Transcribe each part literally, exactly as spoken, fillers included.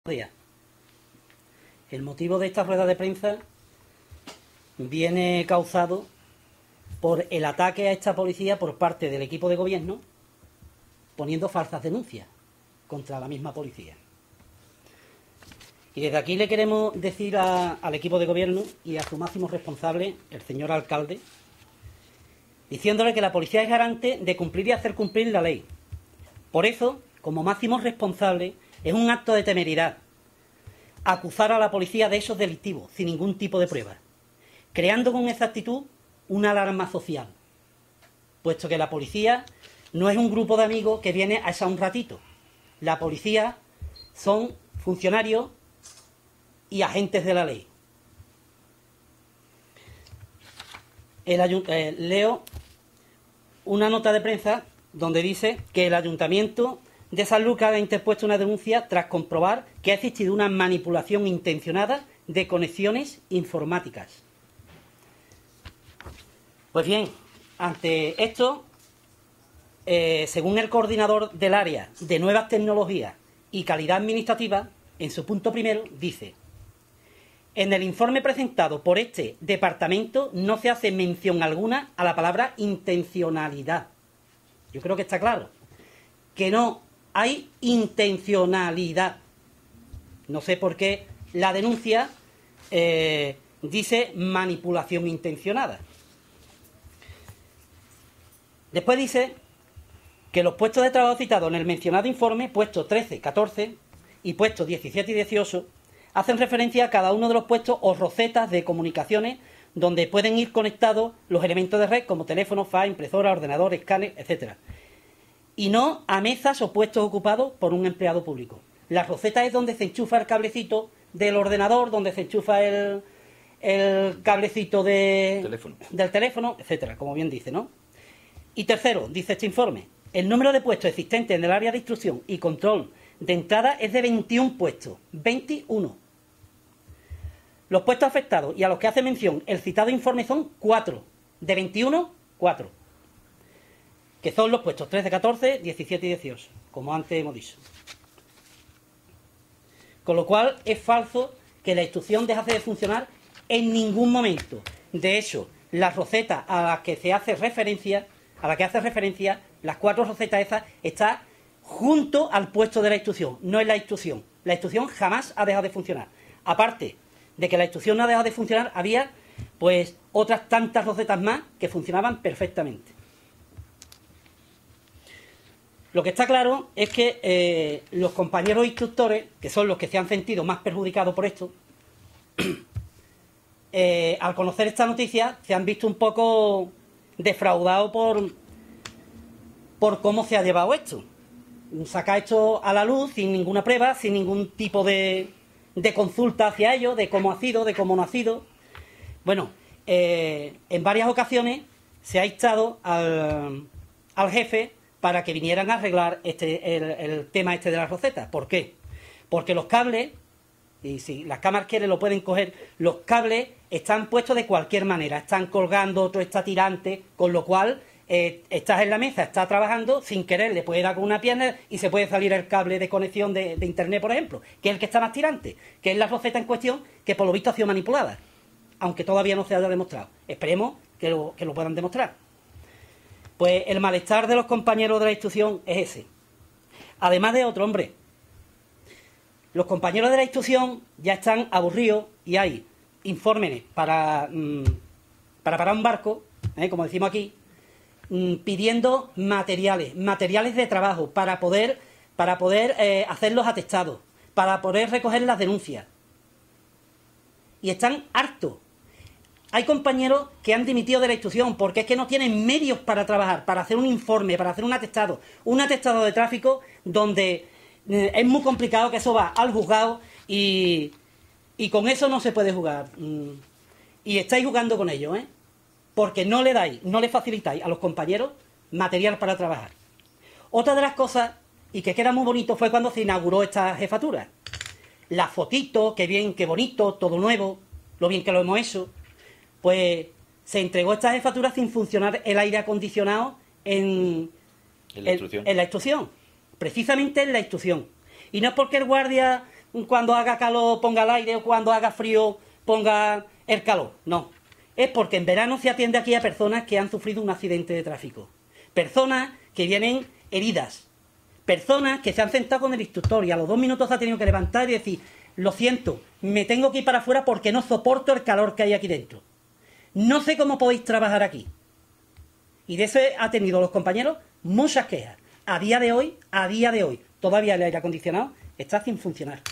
días. El motivo de esta rueda de prensa viene causado por el ataque a esta policía por parte del equipo de gobierno, poniendo falsas denuncias contra la misma policía. Y desde aquí le queremos decir a, al equipo de gobierno y a su máximo responsable, el señor alcalde, diciéndole que la policía es garante de cumplir y hacer cumplir la ley. Por eso, como máximo responsable, es un acto de temeridad acusar a la policía de hechos delictivos sin ningún tipo de prueba, creando con esa actitud una alarma social, puesto que la policía no es un grupo de amigos que viene a echar un ratito. La policía son funcionarios y agentes de la ley. El, eh, leo una nota de prensa donde dice que el Ayuntamiento de Sanlúcar ha interpuesto una denuncia tras comprobar que ha existido una manipulación intencionada de conexiones informáticas. Pues bien, ante esto, eh, según el coordinador del área de nuevas tecnologías y calidad administrativa, en su punto primero dice: en el informe presentado por este departamento no se hace mención alguna a la palabra intencionalidad. Yo creo que está claro que no hay intencionalidad. No sé por qué la denuncia eh, dice manipulación intencionada. Después dice que los puestos de trabajo citados en el mencionado informe, puestos trece, catorce y puestos diecisiete y dieciocho, hacen referencia a cada uno de los puestos o rosetas de comunicaciones donde pueden ir conectados los elementos de red como teléfono, fax, impresora, ordenador, escáner, etcétera. Y no a mesas o puestos ocupados por un empleado público. La roseta es donde se enchufa el cablecito del ordenador, donde se enchufa el, el cablecito de, teléfono. del teléfono, etcétera, como bien dice, ¿no? Y tercero, dice este informe, el número de puestos existentes en el área de instrucción y control de entrada es de veintiún puestos, veintiuno. Los puestos afectados y a los que hace mención el citado informe son cuatro, de veintiuno, cuatro. Que son los puestos trece, catorce, diecisiete y dieciocho, como antes hemos dicho. Con lo cual es falso que la instrucción dejase de funcionar en ningún momento. De hecho, las rosetas a las que se hace referencia, a las que hace referencia, las cuatro rosetas esas, están junto al puesto de la instrucción, no es la instrucción. La instrucción jamás ha dejado de funcionar. Aparte de que la instrucción no ha dejado de funcionar, había pues otras tantas rosetas más que funcionaban perfectamente. Lo que está claro es que eh, los compañeros instructores, que son los que se han sentido más perjudicados por esto, eh, al conocer esta noticia se han visto un poco defraudados por, por cómo se ha llevado esto. Saca esto a la luz sin ninguna prueba, sin ningún tipo de, de consulta hacia ellos, de cómo ha sido, de cómo no ha sido. Bueno, eh, en varias ocasiones se ha instado al, al jefe para que vinieran a arreglar este, el, el tema este de las rosetas. ¿Por qué? Porque los cables, y si las cámaras quieren lo pueden coger, los cables están puestos de cualquier manera, están colgando, otro está tirante, con lo cual eh, estás en la mesa, estás trabajando, sin querer le puede dar con una pierna y se puede salir el cable de conexión de, de internet, por ejemplo, que es el que está más tirante, que es la roseta en cuestión, que por lo visto ha sido manipulada, aunque todavía no se haya demostrado. Esperemos que lo, que lo puedan demostrar. Pues el malestar de los compañeros de la instrucción es ese. Además de otro, hombre, los compañeros de la instrucción ya están aburridos y hay informes para, mmm, para parar un barco, ¿eh? como decimos aquí, mmm, pidiendo materiales, materiales de trabajo para poder, para poder eh, hacer los atestados, para poder recoger las denuncias. Y están hartos. Hay compañeros que han dimitido de la instrucción porque es que no tienen medios para trabajar, para hacer un informe, para hacer un atestado. Un atestado de tráfico donde eh, es muy complicado, que eso va al juzgado y, y con eso no se puede jugar. Y estáis jugando con ello, ¿eh? Porque no le dais, no le facilitáis a los compañeros material para trabajar. Otra de las cosas, y que queda muy bonito, fue cuando se inauguró esta jefatura. Las fotitos, qué bien, qué bonito, todo nuevo, lo bien que lo hemos hecho. Pues se entregó esta jefatura sin funcionar el aire acondicionado en, en, la, instrucción. en, en la instrucción, precisamente en la instrucción. Y no es porque el guardia cuando haga calor ponga el aire o cuando haga frío ponga el calor. No. Es porque en verano se atiende aquí a personas que han sufrido un accidente de tráfico. Personas que vienen heridas. Personas que se han sentado con el instructor y a los dos minutos se ha tenido que levantar y decir, lo siento, me tengo que ir para afuera porque no soporto el calor que hay aquí dentro. No sé cómo podéis trabajar aquí. Y de eso ha tenido los compañeros muchas quejas. A día de hoy, a día de hoy, todavía el aire acondicionado está sin funcionar.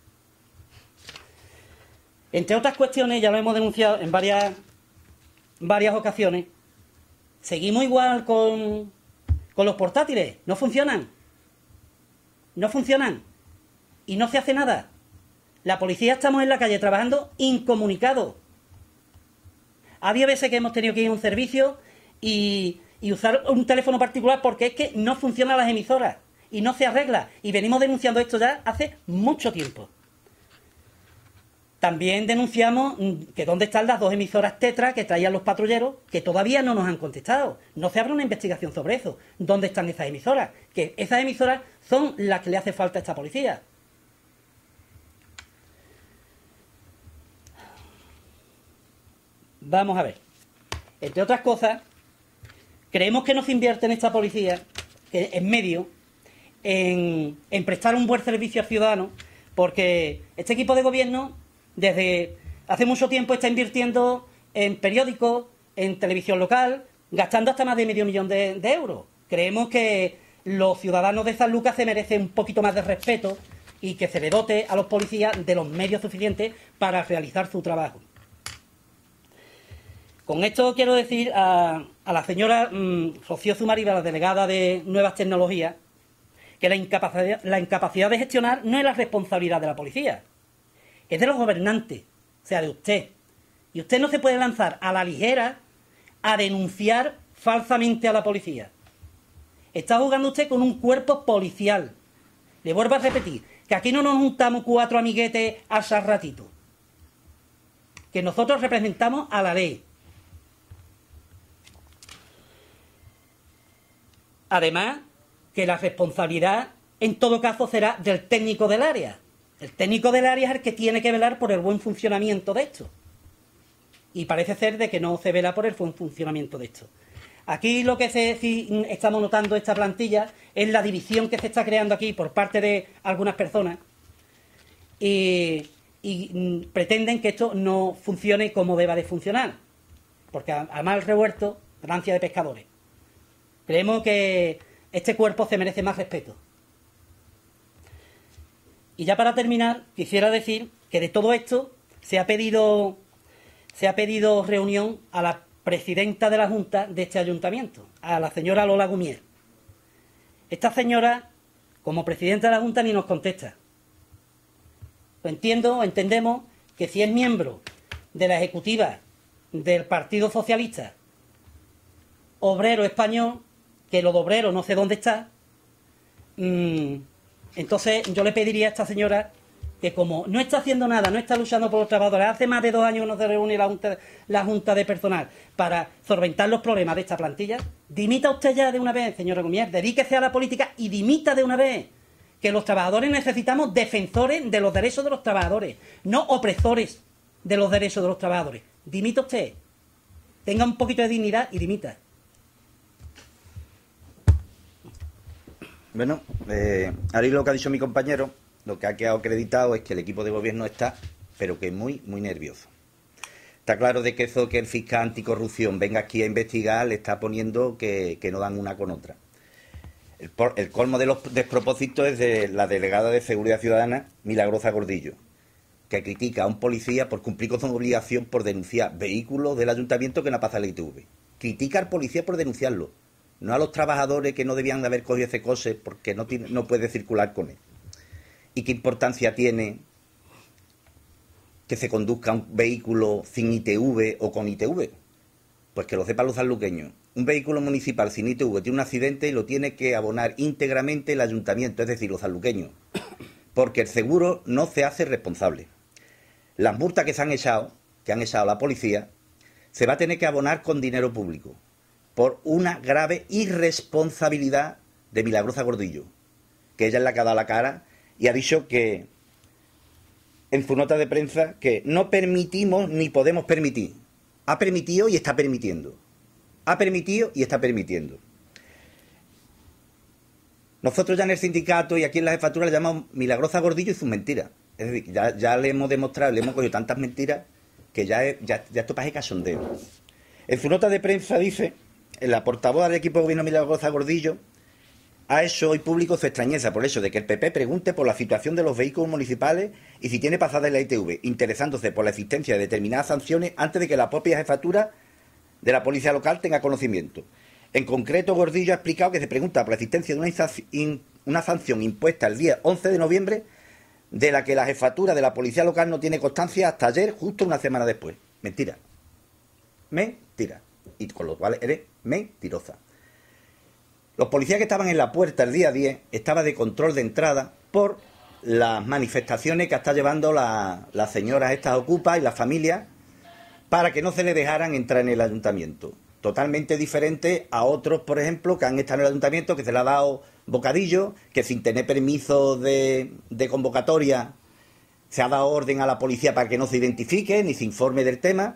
Entre otras cuestiones, ya lo hemos denunciado en varias, varias ocasiones, seguimos igual con, con los portátiles. No funcionan. No funcionan. Y no se hace nada. La policía estamos en la calle trabajando incomunicados. Había veces que hemos tenido que ir a un servicio y, y usar un teléfono particular porque es que no funcionan las emisoras y no se arregla. Y venimos denunciando esto ya hace mucho tiempo. También denunciamos que dónde están las dos emisoras Tetra que traían los patrulleros, que todavía no nos han contestado. No se abre una investigación sobre eso. ¿Dónde están esas emisoras? Que esas emisoras son las que le hace falta a esta policía. Vamos a ver. Entre otras cosas, creemos que no se invierte en esta policía, que en medio, en, en prestar un buen servicio al ciudadano, porque este equipo de gobierno desde hace mucho tiempo está invirtiendo en periódicos, en televisión local, gastando hasta más de medio millón de, de euros. Creemos que los ciudadanos de San Lucas se merecen un poquito más de respeto y que se le dote a los policías de los medios suficientes para realizar su trabajo. Con esto quiero decir a, a la señora mmm, Rocío Zumariba, la delegada de Nuevas Tecnologías, que la incapacidad, la incapacidad de gestionar no es la responsabilidad de la policía, es de los gobernantes, o sea, de usted. Y usted no se puede lanzar a la ligera a denunciar falsamente a la policía. Está jugando usted con un cuerpo policial. Le vuelvo a repetir, que aquí no nos juntamos cuatro amiguetes al ratito. Que nosotros representamos a la ley. Además, que la responsabilidad, en todo caso, será del técnico del área. El técnico del área es el que tiene que velar por el buen funcionamiento de esto. Y parece ser de que no se vela por el buen funcionamiento de esto. Aquí lo que se, sí, estamos notando esta plantilla es la división que se está creando aquí por parte de algunas personas. Y, y mm, pretenden que esto no funcione como deba de funcionar. Porque a, a mal revuelto, ganancia de pescadores. Creemos que este cuerpo se merece más respeto. Y ya para terminar, quisiera decir que de todo esto se ha pedido, se ha pedido reunión a la presidenta de la Junta de este ayuntamiento, a la señora Lola Gumier. Esta señora, como presidenta de la Junta, ni nos contesta. Entiendo, entendemos que si es miembro de la ejecutiva del Partido Socialista Obrero Español, que lo de obrero no sé dónde está, mmm, entonces yo le pediría a esta señora que como no está haciendo nada, no está luchando por los trabajadores, hace más de dos años no se reúne la junta, la junta de personal para solventar los problemas de esta plantilla, dimita usted ya de una vez, señora Gumier, dedíquese a la política y dimita de una vez, que los trabajadores necesitamos defensores de los derechos de los trabajadores, no opresores de los derechos de los trabajadores. Dimita usted, tenga un poquito de dignidad y dimita. Bueno, eh, ahora lo que ha dicho mi compañero, lo que ha quedado acreditado es que el equipo de gobierno está, pero que muy, muy nervioso. Está claro de que eso que el fiscal anticorrupción venga aquí a investigar le está poniendo que, que no dan una con otra. El, por, el colmo de los despropósitos es de la delegada de Seguridad Ciudadana, Milagrosa Gordillo, que critica a un policía por cumplir con su obligación por denunciar vehículos del ayuntamiento que no pasa la I T V. Critica al policía por denunciarlo. No a los trabajadores que no debían de haber cogido ese coche porque no, tiene, no puede circular con él. ¿Y qué importancia tiene que se conduzca un vehículo sin I T V o con I T V? Pues que lo sepan los sanluqueños. Un vehículo municipal sin I T V tiene un accidente y lo tiene que abonar íntegramente el ayuntamiento, es decir, los sanluqueños. Porque el seguro no se hace responsable. Las multas que se han echado, que han echado la policía, se va a tener que abonar con dinero público. Por una grave irresponsabilidad de Milagrosa Gordillo, que ella es la que ha dado la cara y ha dicho que, en su nota de prensa que no permitimos ni podemos permitir. Ha permitido y está permitiendo. Ha permitido y está permitiendo. Nosotros ya en el sindicato y aquí en la jefatura le llamamos Milagrosa Gordillo y sus mentiras. Es decir, ya, ya le hemos demostrado, le hemos cogido tantas mentiras que ya, es, ya, ya esto parece cachondeo. En su nota de prensa dice, la portavoz del equipo de gobierno Milagrosa Gordillo ha hecho hoy público su extrañeza por el hecho de que el P P pregunte por la situación de los vehículos municipales y si tiene pasada en la I T V, interesándose por la existencia de determinadas sanciones antes de que la propia jefatura de la policía local tenga conocimiento. En concreto, Gordillo ha explicado que se pregunta por la existencia de una, una sanción impuesta el día once de noviembre de la que la jefatura de la policía local no tiene constancia hasta ayer, justo una semana después. Mentira. Mentira. Y con lo cual eres mentirosa. Los policías que estaban en la puerta el día diez estaban de control de entrada por las manifestaciones que está llevando la, las señoras estas ocupas y las familias para que no se le dejaran entrar en el ayuntamiento. Totalmente diferente a otros, por ejemplo, que han estado en el ayuntamiento, que se le ha dado bocadillo, que sin tener permiso de, de convocatoria se ha dado orden a la policía para que no se identifique ni se informe del tema.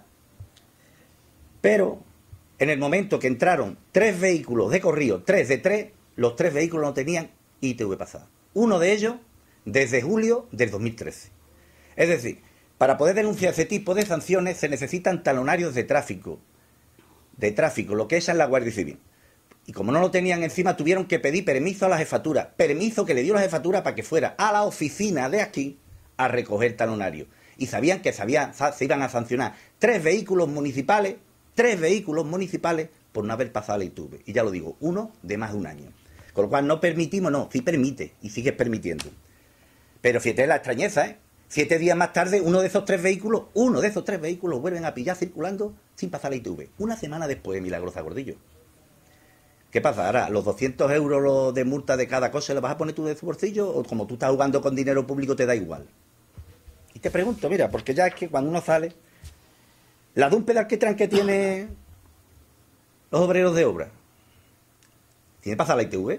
Pero en el momento que entraron tres vehículos de corrido, tres de tres, los tres vehículos no tenían I T V pasada. Uno de ellos desde julio del dos mil trece. Es decir, para poder denunciar ese tipo de sanciones se necesitan talonarios de tráfico. de tráfico, lo que es en la Guardia Civil. Y como no lo tenían encima, tuvieron que pedir permiso a la jefatura, permiso que le dio la jefatura para que fuera a la oficina de aquí a recoger talonario. Y sabían que se, había, se iban a sancionar tres vehículos municipales, tres vehículos municipales por no haber pasado la I T V. Y ya lo digo, uno de más de un año. Con lo cual no permitimos, no, sí permite y sigues permitiendo. Pero fíjate la extrañeza, ¿eh? Siete días más tarde, uno de esos tres vehículos, uno de esos tres vehículos vuelven a pillar circulando sin pasar la I T V. Una semana después, Milagrosa Gordillo. ¿Qué pasa? Ahora, ¿los doscientos euros de multa de cada cosa los vas a poner tú de tu bolsillo? ¿O como tú estás jugando con dinero público te da igual? Y te pregunto, mira, porque ya es que cuando uno sale, la de un pedal que traen que tiene los obreros de obra, ¿tiene pasar la I T V?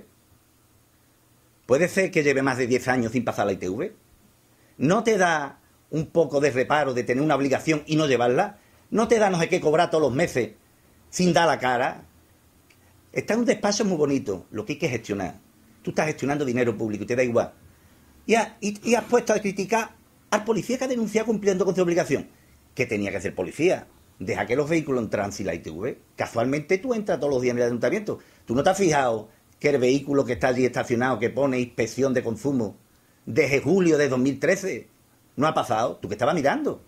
¿Puede ser que lleve más de diez años sin pasar la I T V? ¿No te da un poco de reparo de tener una obligación y no llevarla? ¿No te da no sé qué cobrar todos los meses sin dar la cara? Está en un despacho muy bonito, lo que hay que gestionar. Tú estás gestionando dinero público y te da igual. Y, ha, y, y has puesto a criticar al policía que ha denunciado cumpliendo con su obligación. ¿Qué tenía que hacer policía? Deja que los vehículos entran sin la I T V. Casualmente tú entras todos los días en el ayuntamiento. ¿Tú no te has fijado que el vehículo que está allí estacionado, que pone inspección de consumo, desde julio de dos mil trece, no ha pasado? Tú que estabas mirando.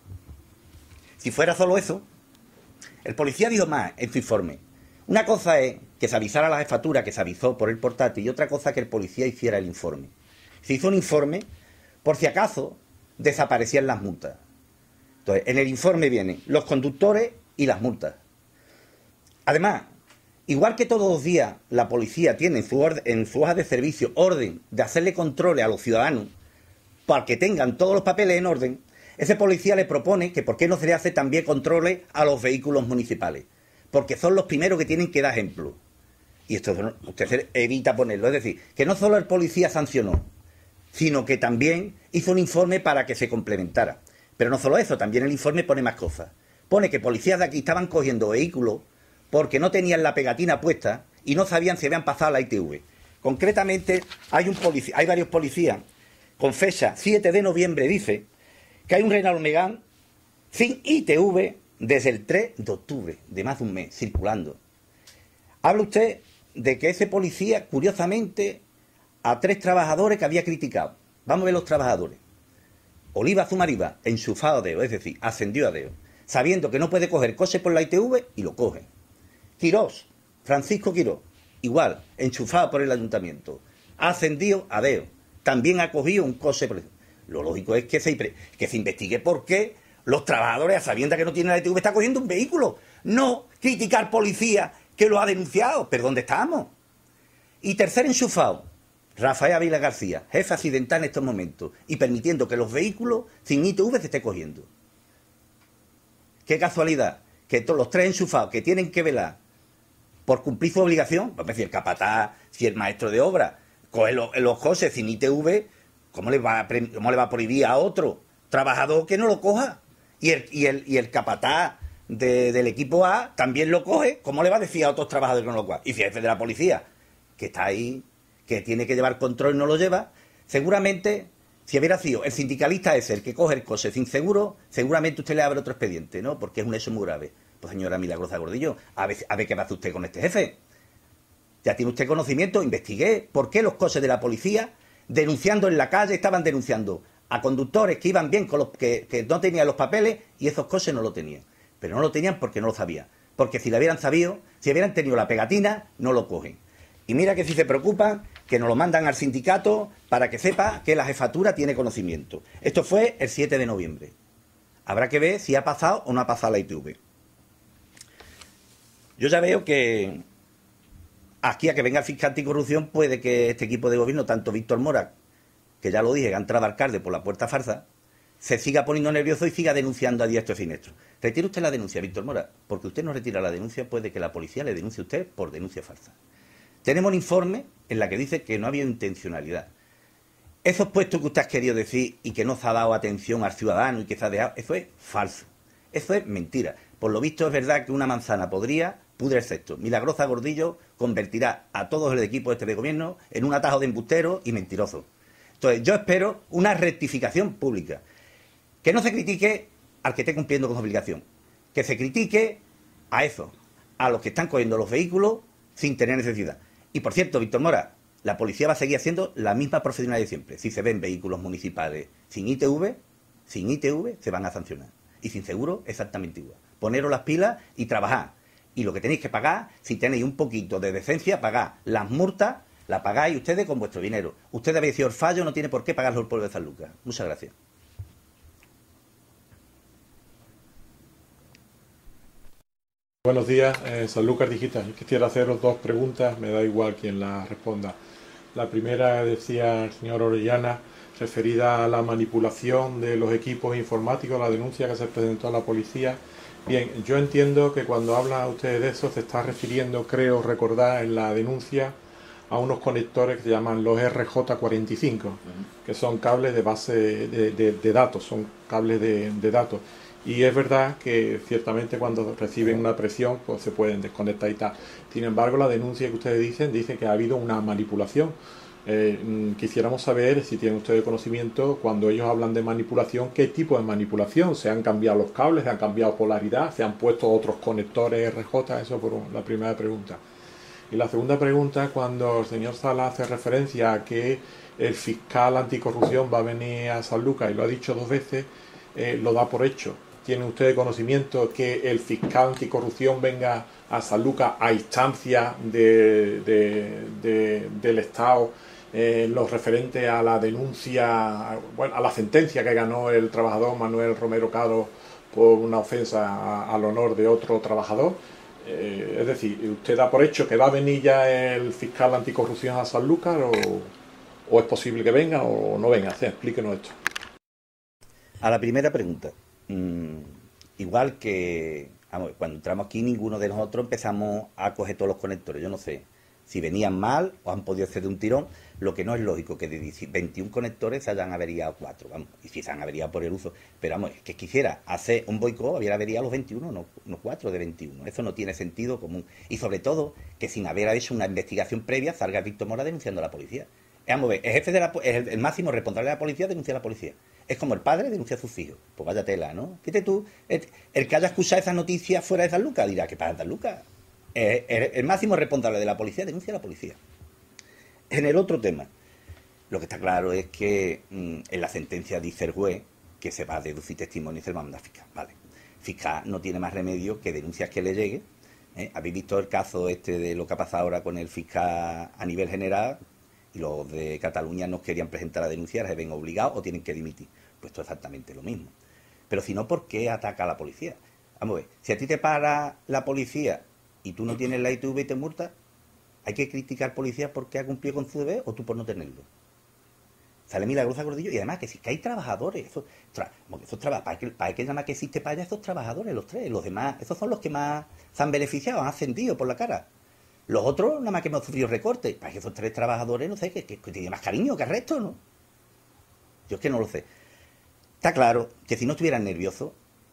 Si fuera solo eso, el policía dijo más en su informe. Una cosa es que se avisara a la jefatura, que se avisó por el portátil, y otra cosa que el policía hiciera el informe. Se hizo un informe por si acaso desaparecían las multas. Entonces, en el informe vienen los conductores y las multas. Además, igual que todos los días la policía tiene en su, orden, en su hoja de servicio orden de hacerle controles a los ciudadanos para que tengan todos los papeles en orden, ese policía le propone que por qué no se le hace también controles a los vehículos municipales, porque son los primeros que tienen que dar ejemplo. Y esto usted evita ponerlo, es decir, que no solo el policía sancionó, sino que también hizo un informe para que se complementara. Pero no solo eso, también el informe pone más cosas. Pone que policías de aquí estaban cogiendo vehículos porque no tenían la pegatina puesta y no sabían si habían pasado la I T V. Concretamente, hay, un policía, hay varios policías, con fecha siete de noviembre, dice que hay un Renault Megane sin I T V desde el tres de octubre, de más de un mes, circulando. Habla usted de que ese policía, curiosamente, a tres trabajadores que había criticado. Vamos a ver los trabajadores. Oliva Zumariba, enchufado a deo, es decir, ascendió a deo, sabiendo que no puede coger coche por la I T V y lo coge. Quirós, Francisco Quirós, igual, enchufado por el ayuntamiento, ascendido a deo, también ha cogido un coche. Por... Lo lógico es que se, que se investigue por qué los trabajadores, a sabiendas que no tienen la I T V, están cogiendo un vehículo. No criticar policía que lo ha denunciado. ¿Pero dónde estamos? Y tercer enchufado, Rafael Ávila García, jefe accidental en estos momentos, y permitiendo que los vehículos sin I T V se esté cogiendo. Qué casualidad que todos los tres enchufados que tienen que velar por cumplir su obligación, pues si el capataz, si el maestro de obra coge los, los coches sin I T V, ¿cómo le va a, cómo le va a prohibir a otro trabajador que no lo coja. Y el, y el, y el capataz de, del equipo A también lo coge. ¿Cómo le va a decir a otros trabajadores que no lo coja? Y si el jefe de la policía, que está ahí, que tiene que llevar control y no lo lleva, seguramente, si hubiera sido el sindicalista ese el que coge el coche sin seguro, seguramente usted le abre otro expediente, ¿no? Porque es un hecho muy grave. Pues señora Milagrosa Gordillo, a ver, a ver qué va a hacer usted con este jefe. Ya tiene usted conocimiento, investigué por qué los coches de la policía, denunciando en la calle, estaban denunciando a conductores que iban bien, con los que, que no tenían los papeles, y esos coches no lo tenían. Pero no lo tenían porque no lo sabían. Porque si lo hubieran sabido, si hubieran tenido la pegatina, no lo cogen. Y mira que si se preocupan, que nos lo mandan al sindicato para que sepa que la jefatura tiene conocimiento. Esto fue el siete de noviembre. Habrá que ver si ha pasado o no ha pasado la I T V. Yo ya veo que aquí a que venga el fiscal anticorrupción puede que este equipo de gobierno, tanto Víctor Mora, que ya lo dije, que ha entrado alcalde por la puerta farsa, se siga poniendo nervioso y siga denunciando a diestro y siniestro. Retire usted la denuncia, Víctor Mora, porque usted no retira la denuncia, puede que la policía le denuncie a usted por denuncia falsa. Tenemos un informe en la que dice que no había intencionalidad. Esos puestos que usted ha querido decir y que no se ha dado atención al ciudadano y que se ha dejado, eso es falso. Eso es mentira. Por lo visto es verdad que una manzana podría pudre el cesto. Milagrosa Gordillo convertirá a todos el equipo este de gobierno en un atajo de embusteros y mentirosos. Entonces yo espero una rectificación pública. Que no se critique al que esté cumpliendo con su obligación. Que se critique a eso, a los que están cogiendo los vehículos sin tener necesidad. Y por cierto, Víctor Mora, la policía va a seguir haciendo la misma profesionalidad de siempre. Si se ven vehículos municipales sin I T V, sin I T V se van a sancionar. Y sin seguro, exactamente igual. Poneros las pilas y trabajar. Y lo que tenéis que pagar, si tenéis un poquito de decencia, pagad las multas, las pagáis ustedes con vuestro dinero. Usted habéis sido el fallo, no tiene por qué pagarlo el pueblo de San Lucas. Muchas gracias. Buenos días, eh, Sanlúcar Digital. Quisiera haceros dos preguntas, me da igual quien las responda. La primera, decía el señor Orellana, referida a la manipulación de los equipos informáticos, la denuncia que se presentó a la policía. Bien, yo entiendo que cuando habla usted de eso se está refiriendo, creo recordar en la denuncia, a unos conectores que se llaman los R J cuarenta y cinco, uh-huh. que son cables de base de, de, de datos, son cables de, de datos. Y es verdad que ciertamente cuando reciben una presión pues se pueden desconectar y tal. Sin embargo, la denuncia que ustedes dicen dice que ha habido una manipulación. Eh, quisiéramos saber si tienen ustedes conocimiento, cuando ellos hablan de manipulación, qué tipo de manipulación. ¿Se han cambiado los cables? ¿Se han cambiado polaridad? ¿Se han puesto otros conectores R J? Eso por la primera pregunta. Y la segunda pregunta, cuando el señor Sala hace referencia a que el fiscal anticorrupción va a venir a San Lucas y lo ha dicho dos veces, eh, lo da por hecho. ¿Tienen ustedes conocimiento que el fiscal anticorrupción venga a San Lucas a instancia de, de, de, del Estado en eh, lo referente a la denuncia, bueno, a la sentencia que ganó el trabajador Manuel Romero Caro por una ofensa a, al honor de otro trabajador? Eh, es decir, ¿usted da por hecho que va a venir ya el fiscal anticorrupción a San Lucas o, o es posible que venga o no venga? Sí, explíquenos esto. A la primera pregunta. Mm, igual que vamos, cuando entramos aquí ninguno de nosotros empezamos a coger todos los conectores. Yo no sé si venían mal o han podido hacer de un tirón. Lo que no es lógico que de veintiún conectores se hayan averiado cuatro, vamos, y si se han averiado por el uso, pero vamos, es que quisiera hacer un boicot, habría averiado los veintiuno, no, no cuatro de veintiuno. Eso no tiene sentido común. Y sobre todo que sin haber hecho una investigación previa salga Víctor Mora denunciando a la policía. Vamos a ver, el jefe de la, el, el máximo responsable de la policía denuncia a la policía. Es como el padre denuncia a sus hijos. Pues vaya tela, ¿no? Fíjate tú, el, el que haya escuchado esa noticia fuera de San Lucas dirá, ¿qué pasa en San Lucas? El, el, el máximo responsable de la policía denuncia a la policía. En el otro tema, lo que está claro es que mmm, en la sentencia dice el juez que se va a deducir testimonio y se va a mandar fiscal. Vale. Fiscal no tiene más remedio que denuncias que le llegue. ¿eh? Habéis visto el caso este de lo que ha pasado ahora con el fiscal a nivel general. Y los de Cataluña no querían presentar a denunciar, se ven obligados o tienen que dimitir. Pues esto es exactamente lo mismo. Pero si no, ¿por qué ataca a la policía? Vamos a ver, si a ti te para la policía y tú no tienes la I T V y te multa, ¿hay que criticar al policía porque ha cumplido con su deber o tú por no tenerlo? Sale Milagrosa Gordillo y además que si que hay trabajadores, esos, tra, esos traba, ¿para qué, para qué llama que existe para allá esos trabajadores, los tres? Los demás, esos son los que más se han beneficiado, han ascendido por la cara. Los otros, nada más que hemos sufrido recortes. Para que esos tres trabajadores, no sé, que, que, que tienen más cariño que el resto, ¿no? Yo es que no lo sé. Está claro que si no estuvieran nerviosos,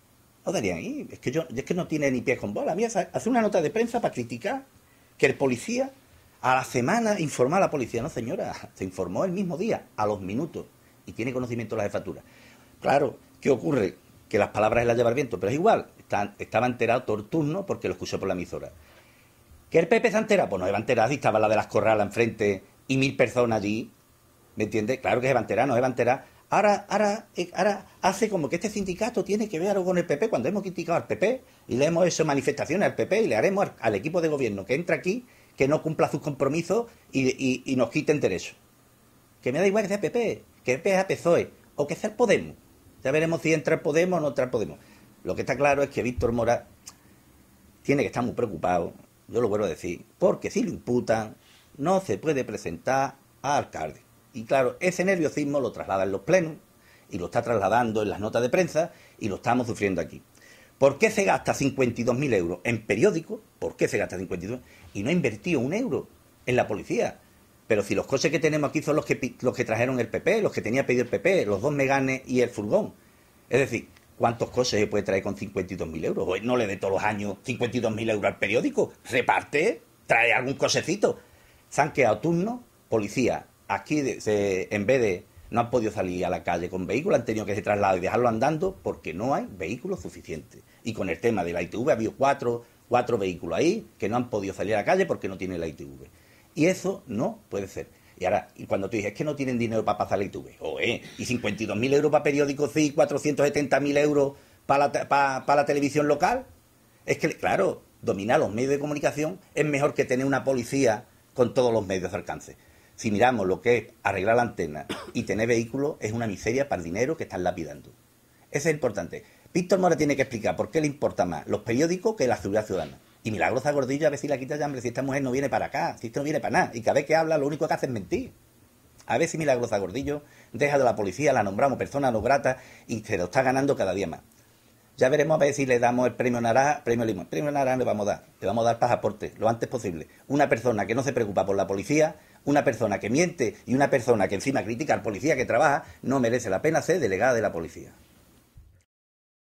no darían ahí. Es que yo, es que no tiene ni pies con bola. Mira, hace una nota de prensa para criticar que el policía a la semana informa a la policía. No, señora, se informó el mismo día, a los minutos, y tiene conocimiento de la jefatura. Claro, ¿qué ocurre? Que las palabras las lleva el viento, pero es igual. Está, estaba enterado todo el turno porque lo escuchó por la emisora. ¿Que el P P se ha enterado? Pues no se va a enterar si estaba la de las corralas enfrente y mil personas allí. ¿Me entiendes? Claro que se va a enterar, no se va a enterar. Ahora, ahora, ahora hace como que este sindicato tiene que ver algo con el P P cuando hemos criticado al P P y le hemos hecho manifestaciones al P P y le haremos al, al equipo de gobierno que entra aquí que no cumpla sus compromisos y, y, y nos quiten derechos. Que me da igual que sea P P, que el P P sea P S O E o que sea el Podemos. Ya veremos si entra el Podemos o no entra el Podemos. Lo que está claro es que Víctor Mora tiene que estar muy preocupado, yo lo vuelvo a decir, porque si lo imputan no se puede presentar a alcalde. Y claro, ese nerviosismo lo traslada en los plenos y lo está trasladando en las notas de prensa y lo estamos sufriendo aquí. ¿Por qué se gasta cincuenta y dos mil euros en periódicos? ¿Por qué se gasta cincuenta y dos? Y no ha invertido un euro en la policía. Pero si los coches que tenemos aquí son los que, los que trajeron el P P, los que tenía pedido el P P, los dos Meganes y el furgón. Es decir, ¿cuántos coches se puede traer con cincuenta y dos mil euros? Pues no le dé todos los años cincuenta y dos mil euros al periódico. Reparte, trae algún cosecito. Se han quedado turnos, policía. Aquí se, en vez de no han podido salir a la calle con vehículos, han tenido que se trasladar y dejarlo andando porque no hay vehículos suficientes. Y con el tema de la I T V ha habido cuatro, cuatro vehículos ahí que no han podido salir a la calle porque no tienen la I T V. Y eso no puede ser. Y ahora, y cuando tú dices, es que no tienen dinero para pasar la I T V, oh, eh, y cincuenta y dos mil euros para periódicos, sí, cuatrocientos setenta mil euros para la, para, para la televisión local, es que, claro, dominar los medios de comunicación es mejor que tener una policía con todos los medios de alcance. Si miramos lo que es arreglar la antena y tener vehículos, es una miseria para el dinero que están lapidando. Eso es importante. Víctor Mora tiene que explicar por qué le importa más los periódicos que la seguridad ciudadana. Y Milagrosa Gordillo, a ver si la quita ya, hombre, si esta mujer no viene para acá, si esto no viene para nada. Y cada vez que habla, lo único que hace es mentir. A ver si Milagrosa Gordillo deja de la policía, la nombramos persona no grata y se lo está ganando cada día más. Ya veremos a ver si le damos el premio Naranja, premio Limón. El premio Naranja le vamos a dar, le vamos a dar pasaporte, lo antes posible. Una persona que no se preocupa por la policía, una persona que miente y una persona que encima critica al policía que trabaja, no merece la pena ser delegada de la policía.